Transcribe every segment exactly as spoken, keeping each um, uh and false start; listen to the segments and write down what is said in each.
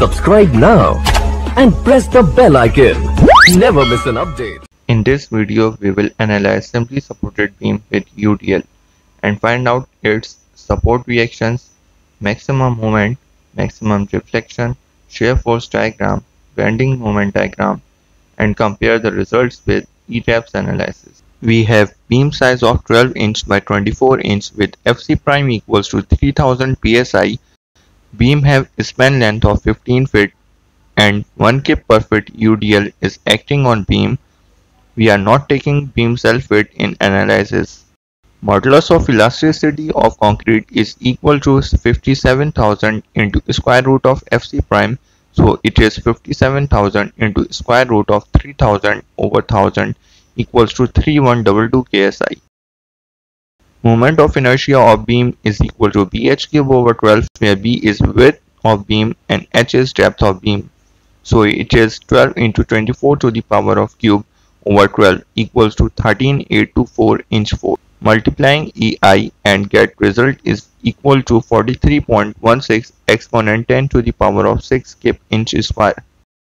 Subscribe now and press the bell icon. Never miss an update. In this video, we will analyze simply supported beam with U D L and find out its support reactions, maximum moment, maximum deflection, shear force diagram, bending moment diagram, and compare the results with E TAPS analysis. We have beam size of twelve inch by twenty-four inch with F C prime equals to three thousand P S I. Beam have span length of fifteen feet and one kip per foot U D L is acting on beam. We are not taking beam self-weight in analysis. Modulus of elasticity of concrete is equal to fifty-seven thousand into square root of F C prime. So it is fifty-seven thousand into square root of three thousand over one thousand equals to three thousand one hundred twenty-two K S I. Moment of inertia of beam is equal to B H cube over twelve, where B is width of beam and H is depth of beam. So it is twelve into twenty-four to the power of cube over twelve equals to thirteen thousand eight hundred twenty-four inch four. Multiplying E I and get result is equal to forty-three point one six exponent ten to the power of six kip inch square.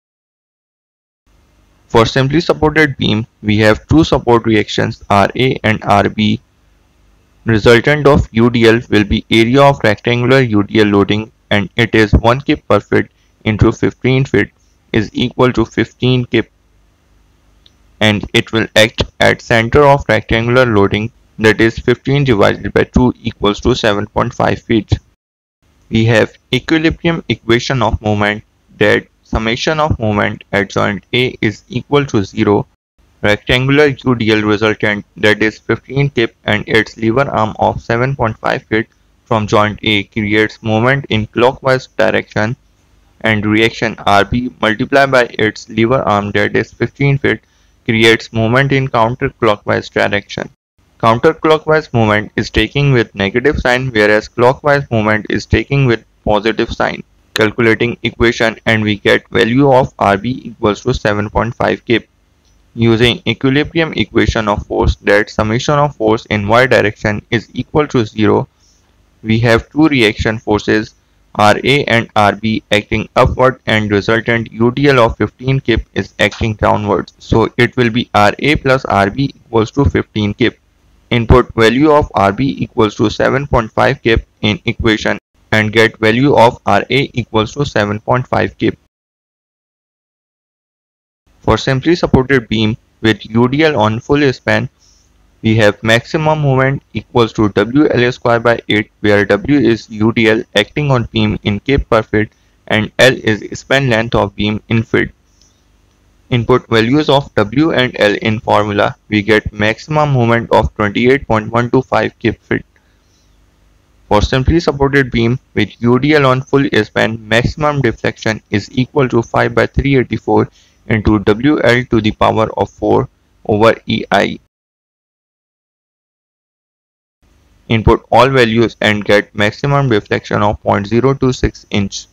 For simply supported beam, we have two support reactions R A and R B. Resultant of U D L will be area of rectangular U D L loading, and it is one kip per foot into fifteen feet is equal to fifteen kip, and it will act at center of rectangular loading, that is fifteen divided by two equals to seven point five feet. We have equilibrium equation of moment, that summation of moment at joint A is equal to zero. Rectangular U D L resultant, that is fifteen kip, and its lever arm of seven point five feet from joint A creates moment in clockwise direction, and reaction R B multiplied by its lever arm, that is fifteen feet, creates moment in counterclockwise direction. Counterclockwise moment is taking with negative sign, whereas clockwise moment is taking with positive sign. Calculating equation, and we get value of R B equals to seven point five kip. Using equilibrium equation of force, that summation of force in y direction is equal to zero. We have two reaction forces R A and R B acting upward, and resultant U D L of fifteen kip is acting downwards. So it will be R A plus R B equals to fifteen kip. Input value of R B equals to seven point five kip in equation and get value of R A equals to seven point five kip. For simply supported beam with U D L on full span, we have maximum moment equals to W L square by eight, where W is U D L acting on beam in kip per foot and L is span length of beam in feet. Input values of W and L in formula, we get maximum moment of twenty-eight point one two five kip feet. For simply supported beam with U D L on full span, maximum deflection is equal to five by three hundred eighty-four into W L to the power of four over E I. Input all values and get maximum deflection of zero point zero two six inch.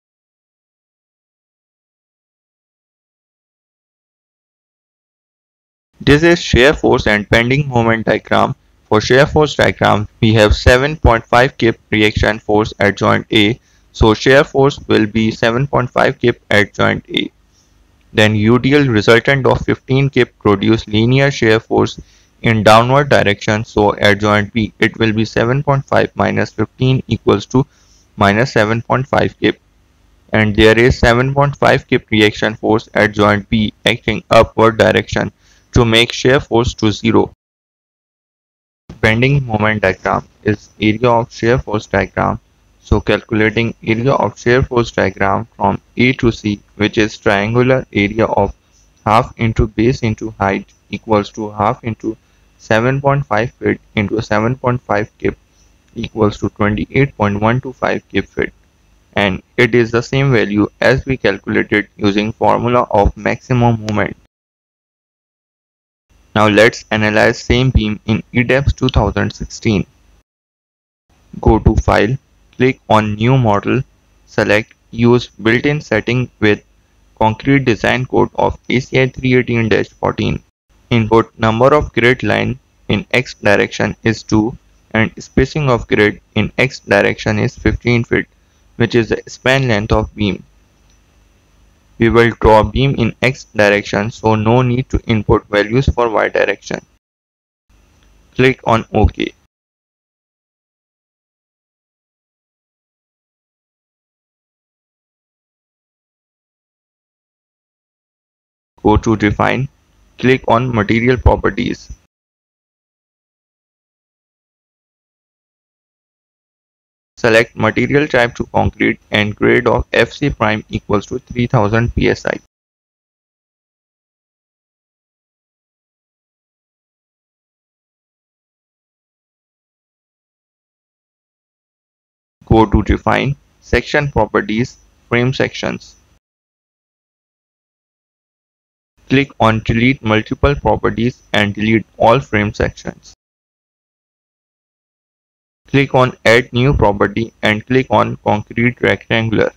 This is shear force and bending moment diagram. For shear force diagram, we have seven point five kip reaction force at joint A, so shear force will be seven point five kip at joint A. Then U D L resultant of fifteen kip produce linear shear force in downward direction, so at joint B it will be seven point five minus fifteen equals to minus seven point five kip, and there is seven point five kip reaction force at joint B acting upward direction to make shear force to zero. Bending moment diagram is area of shear force diagram. So calculating area of shear force diagram from A to C, which is triangular area of half into base into height equals to half into seven point five feet into seven point five kip equals to twenty-eight point one two five kip feet, and it is the same value as we calculated using formula of maximum moment. Now let's analyze same beam in E TAPS two thousand sixteen. Go to File, click on New Model, select Use Built-in Setting with Concrete Design Code of A C I three eighteen dash fourteen. Input number of grid line in X direction is two and spacing of grid in X direction is fifteen feet, which is the span length of beam. We will draw beam in X direction, so no need to input values for Y direction. Click on OK. Go to Define. Click on Material Properties. Select Material Type to Concrete and grade of F C prime equals to three thousand P S I. Go to Define, Section Properties, Frame Sections. Click on Delete Multiple Properties and delete all frame sections. Click on Add New Property and click on Concrete Rectangular.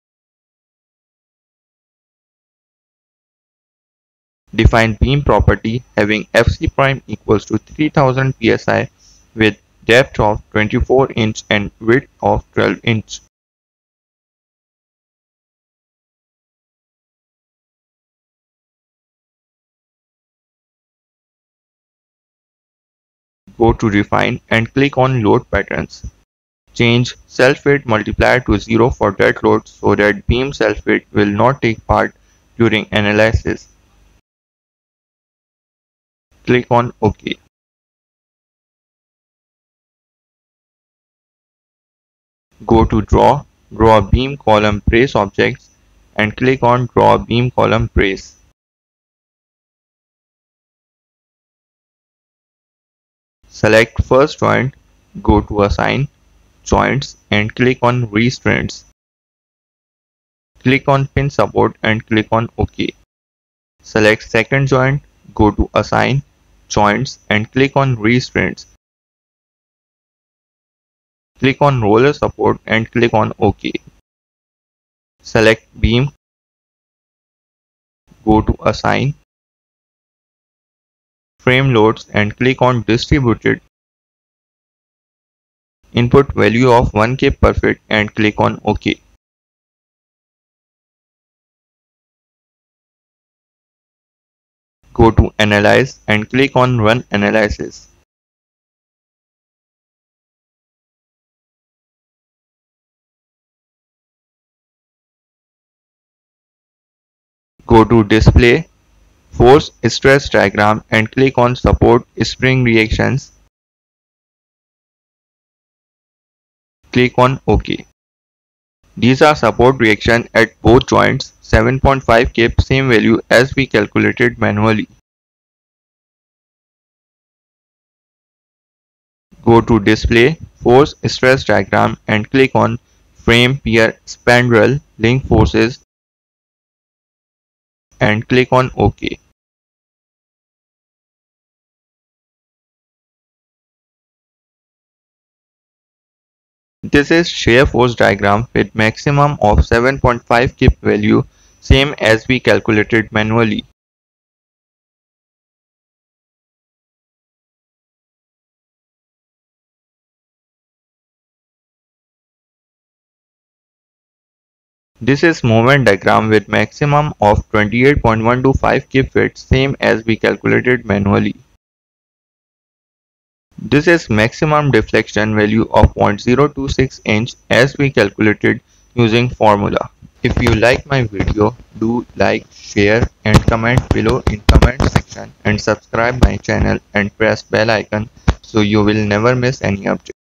Define beam property having F C prime equals to three thousand P S I with depth of twenty-four inch and width of twelve inch. Go to Define and click on Load Patterns. Change self-weight multiplier to zero for dead load so that beam self-weight will not take part during analysis. Click on OK. Go to Draw, draw beam column brace objects and click on Draw beam column brace. Select first joint, go to Assign, Joints and click on Restraints. Click on Pin Support and click on OK. Select second joint, go to Assign, Joints and click on Restraints. Click on Roller Support and click on OK. Select Beam, go to Assign, Frame Loads and click on Distributed. Input value of one K per feet and click on OK. Go to Analyze and click on Run Analysis. Go to Display, Force Stress Diagram and click on Support Spring Reactions. Click on OK. These are support reaction at both joints, seven point five K, same value as we calculated manually. Go to Display, Force Stress Diagram and click on Frame Pier Spandrel Link Forces and click on OK. This is shear force diagram with maximum of seven point five K value, same as we calculated manually. This is moment diagram with maximum of twenty-eight point one two five K feet, same as we calculated manually. This is maximum deflection value of zero point zero two six inch as we calculated using formula. If you like my video, do like, share and comment below in comment section and subscribe my channel and press bell icon so you will never miss any update.